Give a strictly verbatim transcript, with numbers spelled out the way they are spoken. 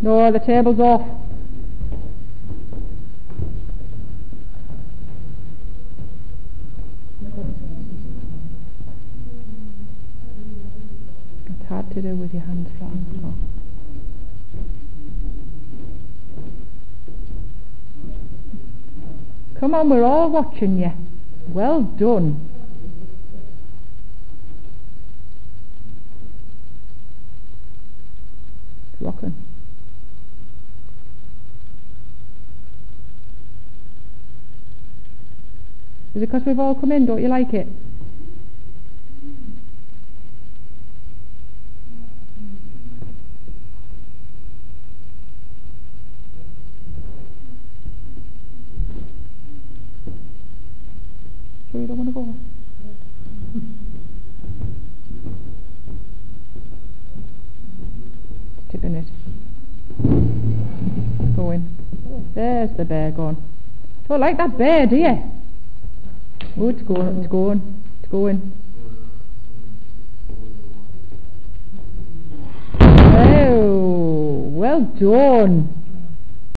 No, the table's off. It's hard to do with your hands flat on the floor. Come on, we're all watching you. Well done. It's rocking. Is it because we've all come in? Don't you like it? Sure you don't want to go? Tipping it. Going. There's the bear gone. Don't like that bear, do you? Oh, it's going, it's going, it's going. Oh, well done.